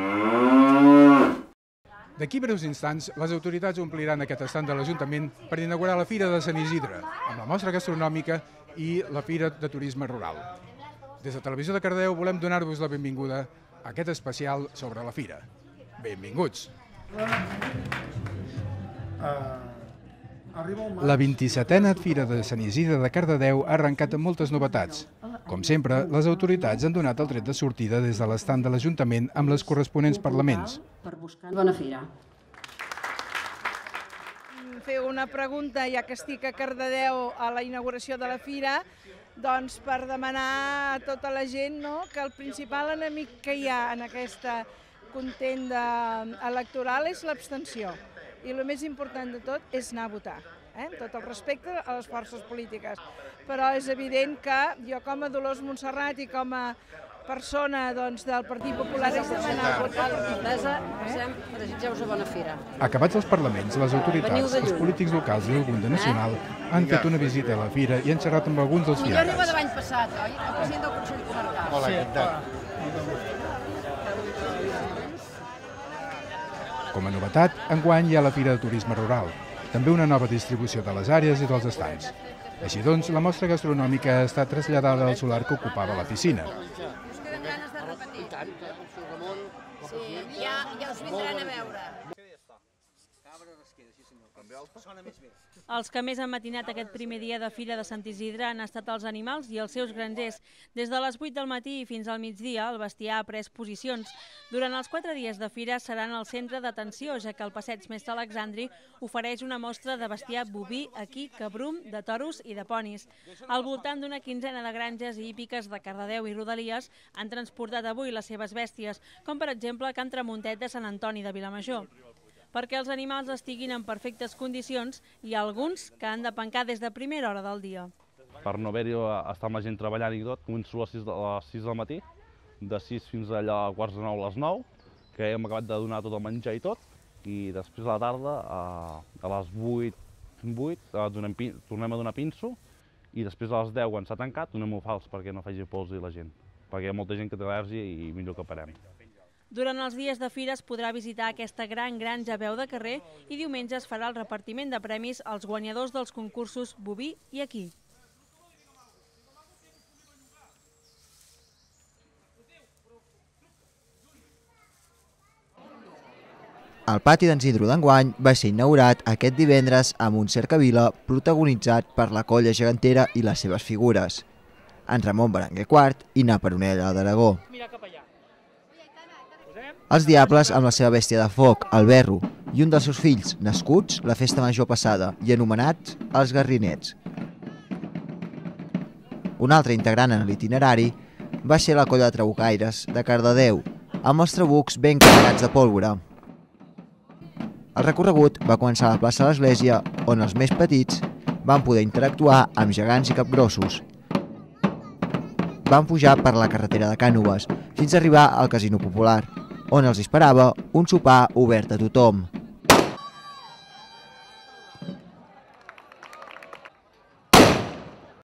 D'aquí breus instants, les autoritats ompliran aquest estand de l'Ajuntament per inaugurar la Fira de Sant Isidre, amb la mostra gastronòmica i la Fira de Turisme Rural. Des de Televisió de Cardedeu volem donar-vos la benvinguda a aquest especial sobre la Fira. Benvinguts! La 27a Fira de Sant Isidre de Cardedeu ha arrencat amb moltes novetats. Com sempre, les autoritats han donat el tret de sortida des de l'estand de l'Ajuntament amb les corresponents parlaments. Bona fira. Fer una pregunta, ja que estic a Cardedeu a la inauguració de la fira, doncs per demanar a tota la gent que el principal enemic que hi ha en aquesta contenda electoral és l'abstenció. I el més important de tot és anar a votar. Amb tot el respecte a les forces polítiques. Però és evident que jo com a Dolors Montserrat i com a persona del Partit Popular és demanar a votar. Desitgeu-vos bona fira. Acabats els parlaments, les autoritats, els polítics locals i algun de nacional han fet una visita a la fira i han xerrat amb alguns dels Millor fiares. arriba de l'any passat, oi? El president del Consell Comarcal. Hola, què tal? Com a novetat, enguany hi ha la Fira de Turisme Rural, també una nova distribució de les àrees i dels estands. Així doncs, la mostra gastronòmica ha estat traslladada al solar que ocupava la piscina. Us queden ganes de repetir? Sí, ja us vindran a veure. Els que més han matinat aquest primer dia de Fira de Sant Isidre han estat els animals i els seus grangers. Des de les 8 del matí i fins al migdia, el bestiar ha pres posicions. Durant els 4 dies de Fira seran el centre d'atenció, ja que el passeig Mestre Alexandri ofereix una mostra de bestiar boví, equí, cabrum, de toros i de ponis. Al voltant d'una quinzena de granges i hípiques de Cardedeu i Rodalies han transportat avui les seves bèsties, com per exemple Can Tramuntet de Sant Antoni de Vilamajor. Perquè els animals estiguin en perfectes condicions, hi ha alguns que han de pencar des de primera hora del dia. Per no haver-hi estar amb la gent treballant i tot, començo a les 6 del matí, de 6 fins allà a quarts de 9 a les 9, que hem acabat de donar tot el menjar i tot, i després a la tarda, a les 8, tornem a donar pinso, i després a les 10, quan s'ha tancat, donem-ho fals perquè no faci pols a la gent, perquè hi ha molta gent que té al·lèrgia i millor que parem. Durant els dies de fira es podrà visitar aquesta gran granja veu de carrer i diumenge es farà el repartiment de premis als guanyadors dels concursos boví i equí. El pati d'en Isidro d'enguany va ser inaugurat aquest divendres amb un cercavila protagonitzat per la colla gegantera i les seves figures, en Ramon Berenguer IV i Na Peronella d'Aragó. Els diables amb la seva bèstia de foc, el Berro, i un dels seus fills, nascuts la festa major passada i anomenats els Garrinets. Un altre integrant en l'itinerari va ser la colla de trabucaires de Cardedeu, amb els trabucs ben carregats de pólvora. El recorregut va començar a la plaça de l'Església, on els més petits van poder interactuar amb gegants i capgrossos. Van pujar per la carretera de Cànoves fins a arribar al Casino Popular, on els esperava un sopar obert a tothom.